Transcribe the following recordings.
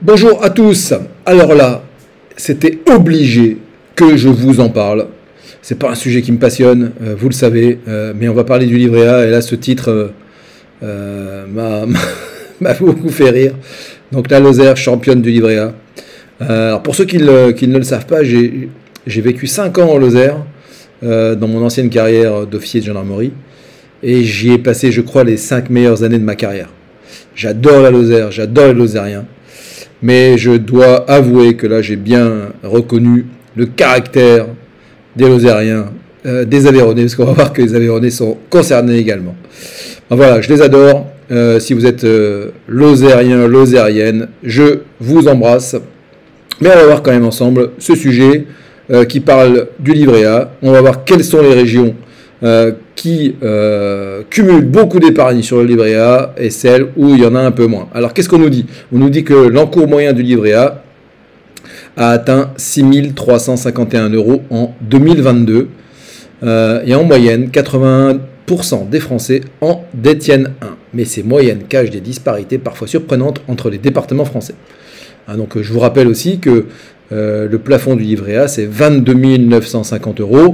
Bonjour à tous. Alors là, c'était obligé que je vous en parle. C'est pas un sujet qui me passionne, vous le savez, mais on va parler du livret A. Et là, ce titre m'a beaucoup fait rire. Donc la Lozère, championne du livret A. Alors pour ceux qui ne le savent pas, j'ai vécu 5 ans en Lozère, dans mon ancienne carrière d'officier de gendarmerie. Et j'y ai passé, je crois, les 5 meilleures années de ma carrière. J'adore la Lozère, j'adore les Lozériens. Mais je dois avouer que là, j'ai bien reconnu le caractère des Lozériens, des Aveyronnais, parce qu'on va voir que les Aveyronnais sont concernés également. Ben voilà, je les adore. Si vous êtes Lozérien, Lozérienne, je vous embrasse. Mais on va voir quand même ensemble ce sujet qui parle du livret A. On va voir quelles sont les régions qui cumulent beaucoup d'épargne sur le livret A et celles où il y en a un peu moins. Alors qu'est-ce qu'on nous dit? On nous dit que l'encours moyen du livret A atteint 6 351 € en 2022 et en moyenne 81% des Français en détiennent un. Mais ces moyennes cachent des disparités parfois surprenantes entre les départements français. Donc je vous rappelle aussi que le plafond du livret A c'est 22 950 €.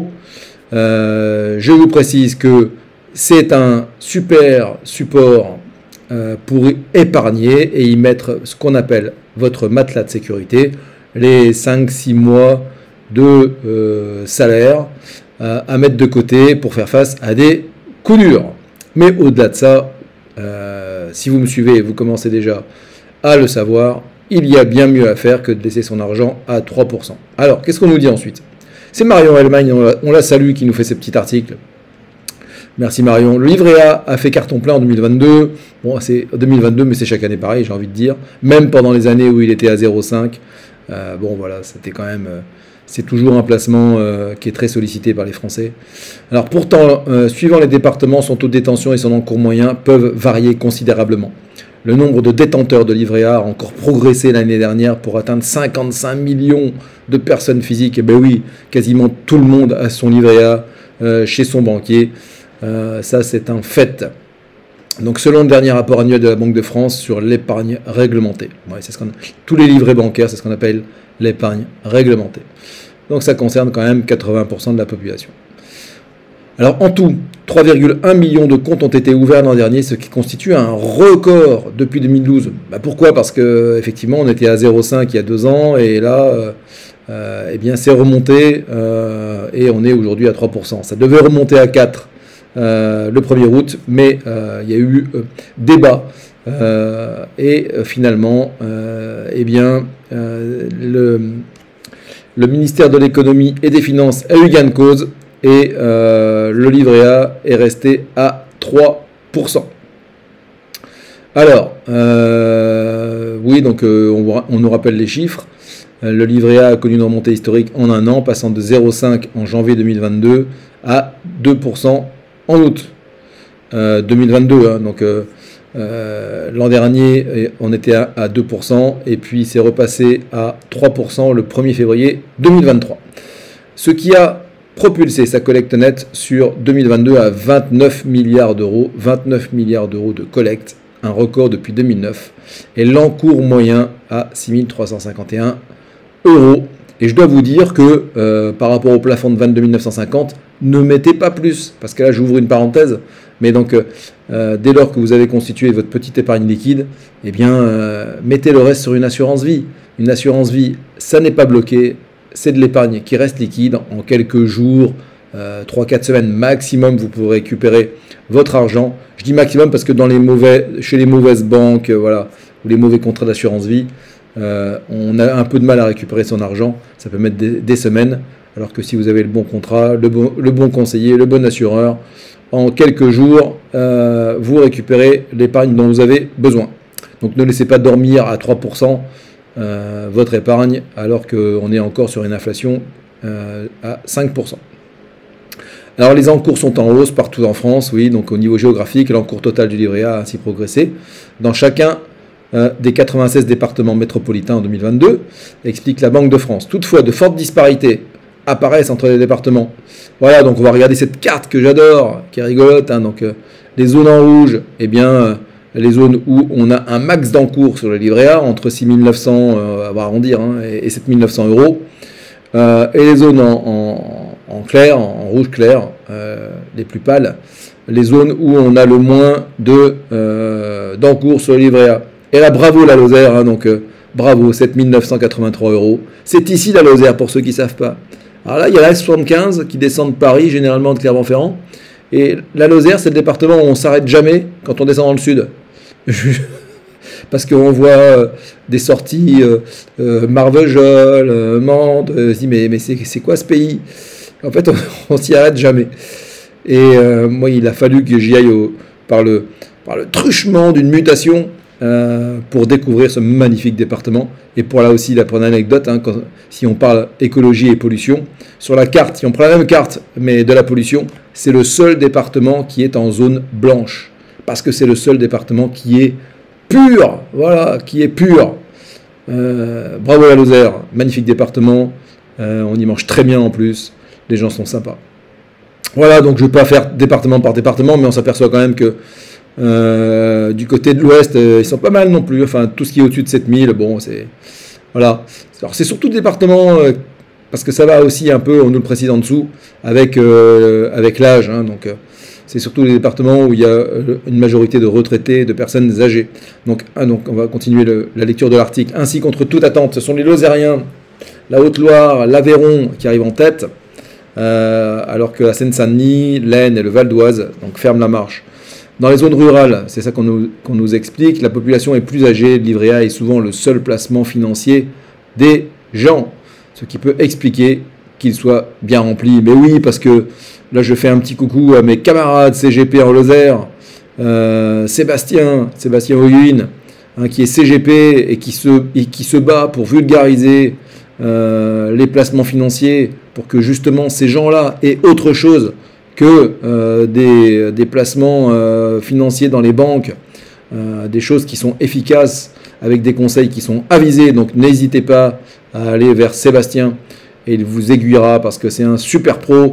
Je vous précise que c'est un super support pour épargner et y mettre ce qu'on appelle votre matelas de sécurité, les 5-6 mois de salaire à mettre de côté pour faire face à des coups durs. Mais au-delà de ça, si vous me suivez et vous commencez déjà à le savoir, il y a bien mieux à faire que de laisser son argent à 3%. Alors, qu'est-ce qu'on nous dit ensuite? C'est Marion Allemagne, on la salue, qui nous fait ces petits articles. Merci Marion. Le livret A fait carton plein en 2022. Bon, c'est 2022, mais c'est chaque année pareil, j'ai envie de dire. Même pendant les années où il était à 0,5. Bon, voilà, c'était quand même... c'est toujours un placement qui est très sollicité par les Français. Alors pourtant, suivant les départements, son taux de détention et son encours moyen peuvent varier considérablement. Le nombre de détenteurs de livret A a encore progressé l'année dernière pour atteindre 55 millions de personnes physiques. Et ben oui, quasiment tout le monde a son livret A chez son banquier. Ça, c'est un fait. Donc, selon le dernier rapport annuel de la Banque de France sur l'épargne réglementée, ouais, tous les livrets bancaires, c'est ce qu'on appelle l'épargne réglementée. Donc, ça concerne quand même 80% de la population. Alors en tout, 3,1 millions de comptes ont été ouverts l'an dernier, ce qui constitue un record depuis 2012. Pourquoi? Parce qu'effectivement, on était à 0,5 il y a 2 ans, et là, eh bien, c'est remonté, et on est aujourd'hui à 3%. Ça devait remonter à 4 le 1er août, mais il y a eu débat, et finalement, eh bien, le ministère de l'économie et des finances a eu gain de cause, et le livret A est resté à 3%. Alors, oui, donc on nous rappelle les chiffres. Le livret A a connu une remontée historique en un an, passant de 0,5 en janvier 2022 à 2% en août 2022. Hein, donc l'an dernier, on était à 2%, et puis c'est repassé à 3% le 1er février 2023. Ce qui a propulsé sa collecte nette sur 2022 à 29 milliards d'euros, 29 milliards d'euros de collecte, un record depuis 2009, et l'encours moyen à 6 351 €. Et je dois vous dire que par rapport au plafond de 22 950, ne mettez pas plus, parce que là j'ouvre une parenthèse, mais donc dès lors que vous avez constitué votre petite épargne liquide, eh bien mettez le reste sur une assurance vie. Une assurance vie, ça n'est pas bloqué. C'est de l'épargne qui reste liquide. En quelques jours, 3-4 semaines maximum, vous pourrez récupérer votre argent. Je dis maximum parce que chez les mauvaises banques, voilà, ou les mauvais contrats d'assurance vie, on a un peu de mal à récupérer son argent. Ça peut mettre des semaines. Alors que si vous avez le bon contrat, le bon conseiller, le bon assureur, en quelques jours, vous récupérez l'épargne dont vous avez besoin. Donc ne laissez pas dormir à 3%. Votre épargne, alors qu'on est encore sur une inflation à 5%. Alors les encours sont en hausse partout en France, oui, donc au niveau géographique, l'encours total du livret A a ainsi progressé dans chacun des 96 départements métropolitains en 2022, explique la Banque de France. Toutefois, de fortes disparités apparaissent entre les départements. Voilà, donc on va regarder cette carte que j'adore, qui est rigolote, hein, donc les zones en rouge, eh bien, les zones où on a un max d'encours sur le livret A, entre 6 900, on va arrondir, hein, et 7 900 euros. Et les zones en clair, en rouge clair, les plus pâles, les zones où on a le moins d'encours sur le livret A. Et là, bravo la Lozère, hein, donc bravo, 7 983 euros. C'est ici la Lozère, pour ceux qui ne savent pas. Alors là, il y a la S75 qui descend de Paris, généralement de Clermont-Ferrand. Et la Lozère, c'est le département où on ne s'arrête jamais quand on descend dans le sud. Parce qu'on voit des sorties Marvejols, Mende, on se dit mais c'est quoi ce pays? En fait, on s'y arrête jamais. Et moi, il a fallu que j'y aille par le truchement d'une mutation pour découvrir ce magnifique département. Et pour là aussi, pour une anecdote, hein, si on parle écologie et pollution, sur la carte, si on prend la même carte, mais de la pollution, c'est le seul département qui est en zone blanche. Parce que c'est le seul département qui est pur, voilà, qui est pur. Bravo la Lozère, magnifique département, on y mange très bien en plus, les gens sont sympas. Voilà, donc je ne vais pas faire département par département, mais on s'aperçoit quand même que du côté de l'ouest, ils sont pas mal non plus, enfin tout ce qui est au-dessus de 7000, bon, c'est... Voilà. Alors c'est surtout le département, parce que ça va aussi un peu, on nous le précise en dessous, avec l'âge, hein, donc... c'est surtout les départements où il y a une majorité de retraités, de personnes âgées. Donc on va continuer la lecture de l'article. Ainsi, contre toute attente, ce sont les Lozériens, la Haute-Loire, l'Aveyron qui arrivent en tête, alors que la Seine-Saint-Denis, l'Aisne et le Val d'Oise ferment la marche. Dans les zones rurales, c'est ça qu'on nous explique, la population est plus âgée, le livret A est souvent le seul placement financier des gens, ce qui peut expliquer qu'il soit bien rempli. Mais oui, parce que là, je fais un petit coucou à mes camarades CGP en Lozère, Sébastien Oyuin, hein, qui est CGP et qui se bat pour vulgariser les placements financiers, pour que justement ces gens-là aient autre chose que des placements financiers dans les banques, des choses qui sont efficaces, avec des conseils qui sont avisés. Donc n'hésitez pas à aller vers Sébastien, et il vous aiguillera parce que c'est un super pro.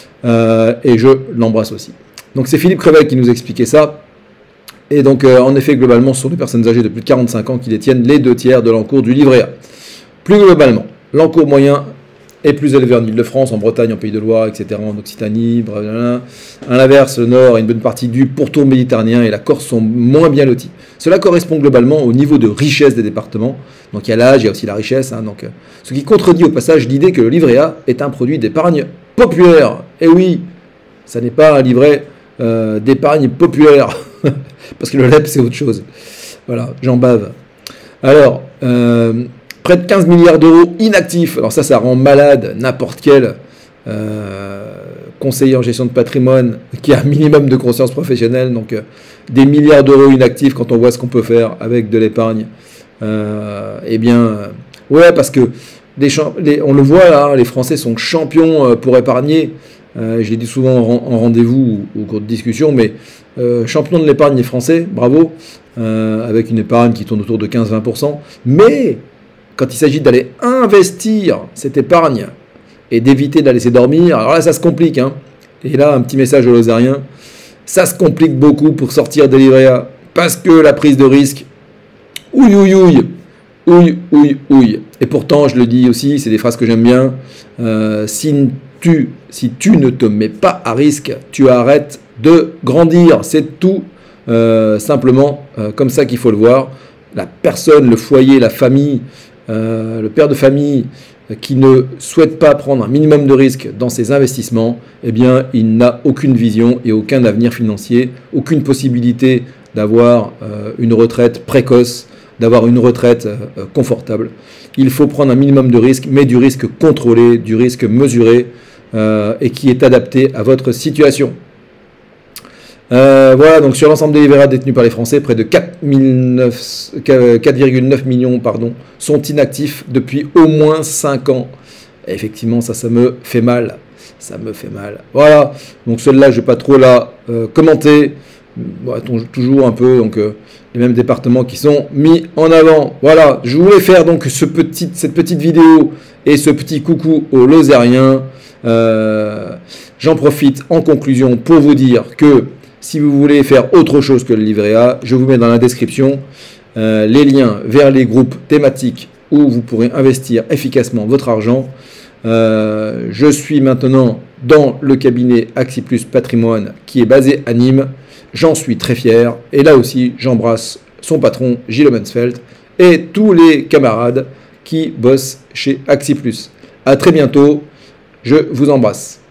Et je l'embrasse aussi. Donc c'est Philippe Crevel qui nous expliquait ça. Et donc en effet, globalement, ce sont des personnes âgées de plus de 45 ans qui détiennent les 2/3 de l'encours du livret A. Plus globalement, l'encours moyen est plus élevé en Ile-de-France, en Bretagne, en Pays de Loire, etc., en Occitanie, blablabla. À l'inverse, le Nord et une bonne partie du pourtour méditerranéen et la Corse sont moins bien lotis. Cela correspond globalement au niveau de richesse des départements. Donc il y a l'âge, il y a aussi la richesse. Hein, donc, ce qui contredit au passage l'idée que le livret A est un produit d'épargne populaire. Et oui, ça n'est pas un livret d'épargne populaire, parce que le LEP c'est autre chose. Voilà, j'en bave. Alors, près de 15 milliards d'euros inactifs. Alors ça rend malade n'importe quel conseiller en gestion de patrimoine qui a un minimum de conscience professionnelle. Donc des milliards d'euros inactifs quand on voit ce qu'on peut faire avec de l'épargne. Eh bien, ouais, parce que on le voit là, les Français sont champions pour épargner. Je l'ai dit souvent en rendez-vous ou au cours de discussion, mais champion de l'épargne les Français, bravo, avec une épargne qui tourne autour de 15-20%. Mais quand il s'agit d'aller investir cette épargne et d'éviter de la laisser dormir, alors là ça se complique. Hein. Et là, un petit message aux Lozériens, ça se complique beaucoup pour sortir des livrets A, parce que la prise de risque, ouille. Et pourtant, je le dis aussi, c'est des phrases que j'aime bien, si tu ne te mets pas à risque, tu arrêtes de grandir. C'est tout simplement comme ça qu'il faut le voir. La personne, le foyer, la famille, le père de famille qui ne souhaite pas prendre un minimum de risque dans ses investissements, eh bien, il n'a aucune vision et aucun avenir financier, aucune possibilité d'avoir une retraite précoce, d'avoir une retraite confortable. Il faut prendre un minimum de risque, mais du risque contrôlé, du risque mesuré, et qui est adapté à votre situation. Voilà, donc sur l'ensemble des livrets A détenus par les Français, près de 4,9 millions sont inactifs depuis au moins 5 ans. Et effectivement, ça me fait mal. Ça me fait mal. Voilà, donc celle-là, je ne vais pas trop la commenter. Voilà, toujours un peu les mêmes départements qui sont mis en avant. Voilà, je voulais faire donc cette petite vidéo et ce petit coucou aux Lozériens. J'en profite en conclusion pour vous dire que Si vous voulez faire autre chose que le livret A, je vous mets dans la description les liens vers les groupes thématiques où vous pourrez investir efficacement votre argent. Je suis maintenant dans le cabinet Axiplus Patrimoine qui est basé à Nîmes. J'en suis très fier. Et là aussi, j'embrasse son patron, Gilles Mansfeld, et tous les camarades qui bossent chez Axiplus. À très bientôt. Je vous embrasse.